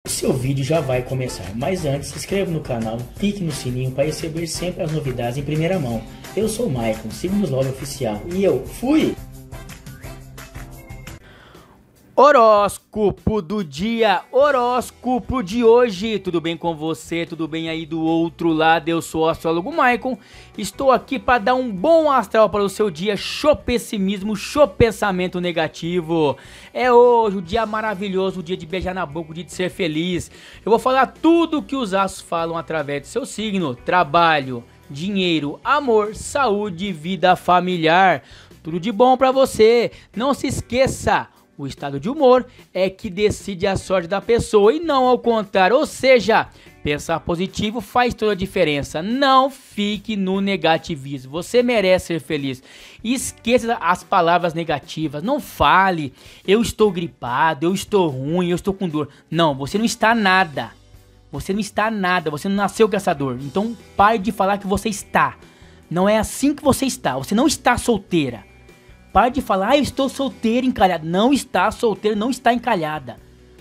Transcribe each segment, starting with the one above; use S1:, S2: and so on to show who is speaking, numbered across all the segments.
S1: O seu vídeo já vai começar, mas antes se inscreva no canal, clique no sininho para receber sempre as novidades em primeira mão. Eu sou o Maicon, siga-nos logo oficial e eu fui!
S2: Horóscopo do dia, horóscopo de hoje, tudo bem com você? Tudo bem aí do outro lado? Eu sou o astrólogo Maicon, estou aqui para dar um bom astral para o seu dia, show pessimismo, show pensamento negativo. É hoje o dia maravilhoso, o dia de beijar na boca, o dia de ser feliz. Eu vou falar tudo o que os astros falam através do seu signo, trabalho, dinheiro, amor, saúde, vida familiar, tudo de bom para você. Não se esqueça, o estado de humor é que decide a sorte da pessoa e não ao contrário, ou seja, pensar positivo faz toda a diferença. Não fique no negativismo, você merece ser feliz. Esqueça as palavras negativas, não fale, eu estou gripado, eu estou ruim, eu estou com dor. Não, você não está nada, você não está nada, você não nasceu com essa dor. Então pare de falar que você está, não é assim que você não está solteira. Para de falar, eu estou solteira, encalhada. Não está solteira, não está encalhada.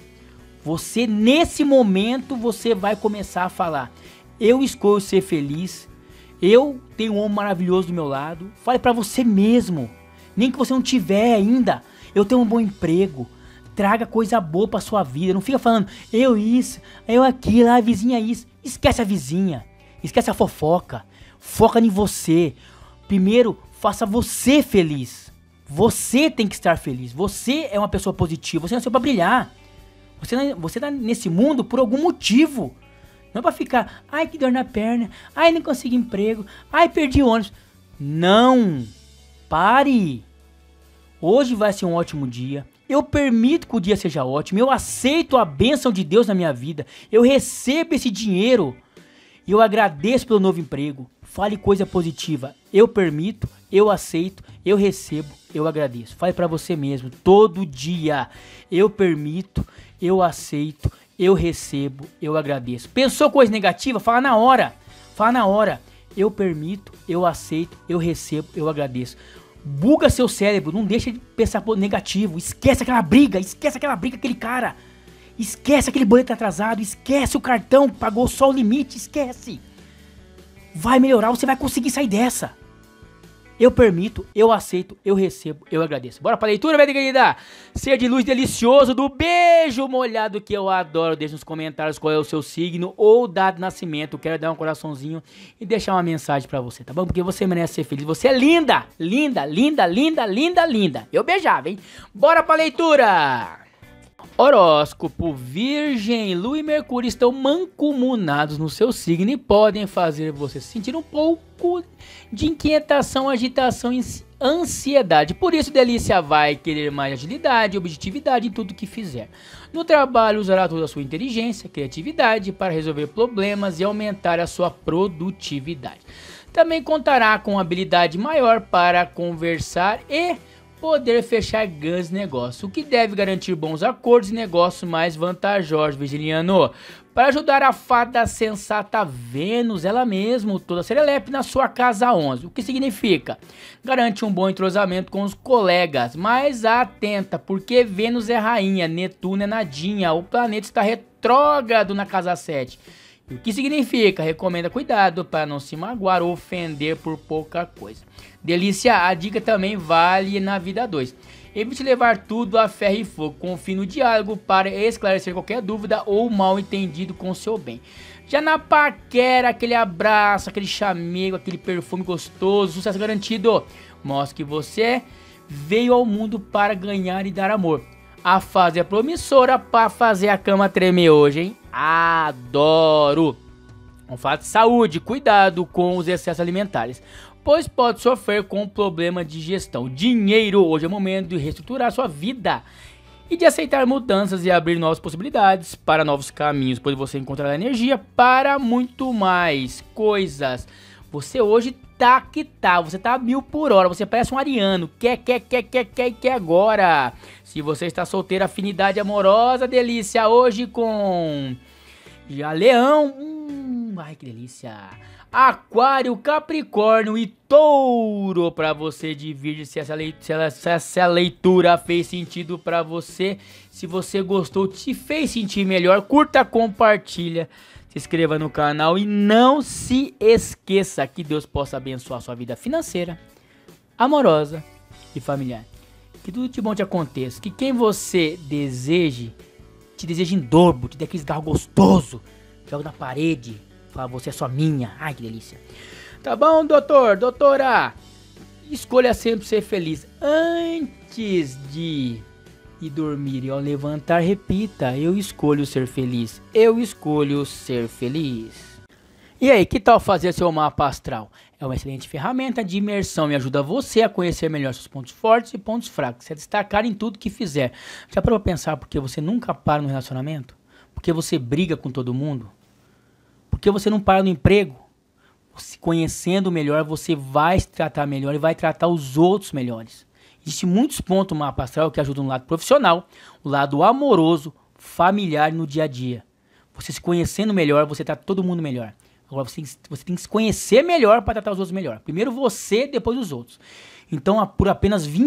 S2: Você, nesse momento, você vai começar a falar, eu escolho ser feliz, eu tenho um homem maravilhoso do meu lado. Fale para você mesmo, nem que você não tiver ainda, eu tenho um bom emprego. Traga coisa boa para sua vida, não fica falando, eu isso, eu aquilo, a vizinha isso. Esquece a vizinha, esquece a fofoca, foca em você. Primeiro, faça você feliz. Você tem que estar feliz, você é uma pessoa positiva, você nasceu pra brilhar. Você tá nesse mundo por algum motivo. Não é pra ficar, ai que dor na perna, ai não consegui emprego, ai perdi o ônibus. Não, pare. Hoje vai ser um ótimo dia, eu permito que o dia seja ótimo, eu aceito a bênção de Deus na minha vida, eu recebo esse dinheiro e eu agradeço pelo novo emprego. Fale coisa positiva, eu permito, eu aceito, eu recebo, eu agradeço. Fale pra você mesmo, todo dia, eu permito, eu aceito, eu recebo, eu agradeço. Pensou coisa negativa? Fala na hora, eu permito, eu aceito, eu recebo, eu agradeço. Buga seu cérebro, não deixa de pensar negativo, esquece aquela briga, aquele cara. Esquece aquele boleto atrasado, esquece o cartão, pagou só o limite, esquece. Vai melhorar, você vai conseguir sair dessa. Eu permito, eu aceito, eu recebo, eu agradeço. Bora pra leitura, minha querida? Ser de luz delicioso do beijo molhado que eu adoro. Deixa nos comentários qual é o seu signo ou data de nascimento. Quero dar um coraçãozinho e deixar uma mensagem pra você, tá bom? Porque você merece ser feliz. Você é linda, linda, linda, linda, linda, linda. Eu beijava, hein? Bora pra leitura! Horóscopo: Virgem, Lua e Mercúrio estão mancomunados no seu signo e podem fazer você sentir um pouco de inquietação, agitação e ansiedade. Por isso, Delícia vai querer mais agilidade e objetividade em tudo que fizer. No trabalho, usará toda a sua inteligência, criatividade para resolver problemas e aumentar a sua produtividade. Também contará com habilidade maior para conversar e poder fechar grandes negócios, o que deve garantir bons acordos e negócios mais vantajosos, virginiano. Para ajudar a fada sensata Vênus, ela mesma, toda serelepe, na sua casa 11, o que significa? Garante um bom entrosamento com os colegas, mas atenta, porque Vênus é rainha, Netuno é nadinha, o planeta está retrógrado na casa 7. O que significa? Recomenda cuidado para não se magoar ou ofender por pouca coisa. Delícia, a dica também vale na vida 2. Evite levar tudo a ferro e fogo. Confie no diálogo para esclarecer qualquer dúvida ou mal entendido com o seu bem. Já na paquera, aquele abraço, aquele chamego, aquele perfume gostoso, sucesso garantido. Mostre que você veio ao mundo para ganhar e dar amor. A fase é promissora para fazer a cama tremer hoje, hein? Adoro! Um fato de saúde, cuidado com os excessos alimentares, pois pode sofrer com problema de digestão. Dinheiro, hoje é o momento de reestruturar sua vida e de aceitar mudanças e abrir novas possibilidades para novos caminhos, pois você encontrará energia para muito mais coisas. Você hoje tá que tá, você tá a 1000 por hora, você parece um ariano, quer agora. Se você está solteiro, afinidade amorosa, delícia, hoje com já Leão, Ai, que delícia. Aquário, Capricórnio e Touro. Pra você dividir se essa leitura fez sentido pra você. Se você gostou, te fez sentir melhor, curta, compartilha. Se inscreva no canal e não se esqueça que Deus possa abençoar sua vida financeira, amorosa e familiar. Que tudo de bom te aconteça. Que quem você deseje, te deseje em dobro, te dê aquele cigarro gostoso, joga na parede, fala, você é só minha. Ai, que delícia. Tá bom, doutor, doutora? Escolha sempre ser feliz. Antes de ir dormir e ao levantar, repita, eu escolho ser feliz. Eu escolho ser feliz. E aí, que tal fazer seu mapa astral? É uma excelente ferramenta de imersão e ajuda você a conhecer melhor seus pontos fortes e pontos fracos, se destacar em tudo que fizer. Já parou pra pensar por que você nunca para no relacionamento? Por que você briga com todo mundo? Por que você não para no emprego? Se conhecendo melhor, você vai se tratar melhor e vai tratar os outros melhores. Existem muitos pontos no mapa astral que ajudam no lado profissional, o lado amoroso, familiar no dia a dia. Você se conhecendo melhor, você trata todo mundo melhor. Agora você tem que se conhecer melhor para tratar os outros melhor. Primeiro você, depois os outros. Então, por apenas R$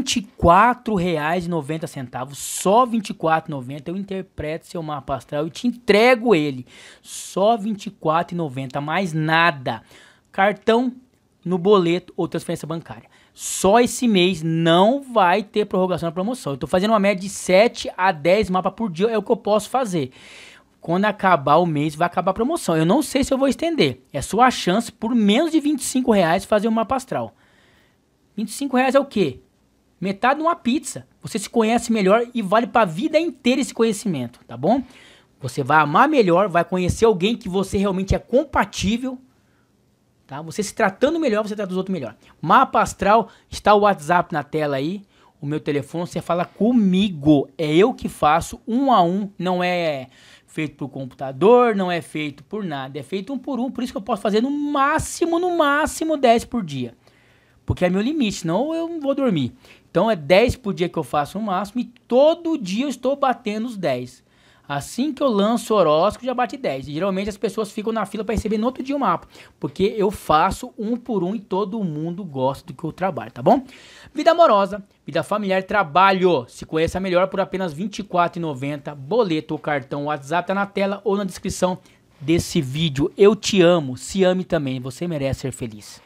S2: 24,90, só R$ 24,90, eu interpreto seu mapa astral e te entrego ele. Só R$ 24,90, mais nada. Cartão, no boleto ou transferência bancária. Só esse mês não vai ter prorrogação na promoção. Eu estou fazendo uma média de 7 a 10 mapas por dia, é o que eu posso fazer. Quando acabar o mês, vai acabar a promoção. Eu não sei se eu vou estender. É sua chance, por menos de R$ 25,00, fazer um mapa astral. R$ 25,00 é o quê? Metade de uma pizza. Você se conhece melhor e vale para a vida inteira esse conhecimento, tá bom? Você vai amar melhor, vai conhecer alguém que você realmente é compatível. Tá? Você se tratando melhor, você trata os outros melhor. Mapa astral, está o WhatsApp na tela aí. O meu telefone, você fala comigo. É eu que faço, 1 a 1. Não é feito por computador, não é feito por nada. É feito 1 por 1. Por isso que eu posso fazer no máximo 10 por dia. Porque é meu limite, senão eu não vou dormir. Então é 10 por dia que eu faço no máximo. E todo dia eu estou batendo os 10. Assim que eu lanço o horóscopo, já bate 10. E geralmente as pessoas ficam na fila para receber no outro dia o mapa. Porque eu faço 1 por 1 e todo mundo gosta do que eu trabalho, tá bom? Vida amorosa, vida familiar, trabalho. Se conheça melhor por apenas R$ 24,90. Boleto ou cartão, WhatsApp tá na tela ou na descrição desse vídeo. Eu te amo, se ame também. Você merece ser feliz.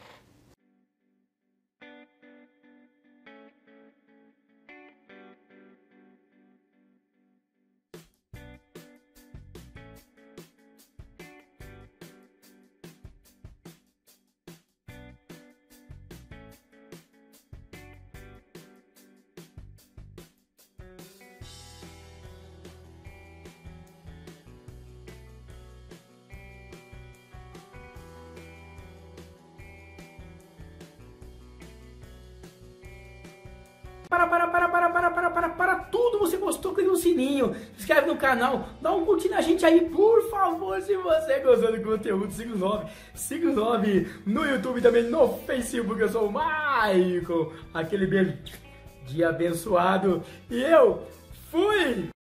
S2: Para tudo, você gostou, clica no sininho, se inscreve no canal, dá um curtir na gente aí, por favor, se você gostou do conteúdo, siga o 9 no YouTube e também no Facebook, eu sou o Maicon, aquele beijo de abençoado, e eu fui!